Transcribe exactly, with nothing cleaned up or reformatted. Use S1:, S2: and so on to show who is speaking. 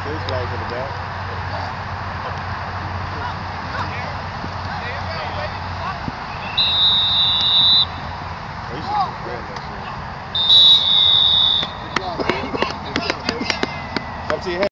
S1: Six flags in the back. Oh, you should have been that shit. Good job, man. Good job, man. Up to your head.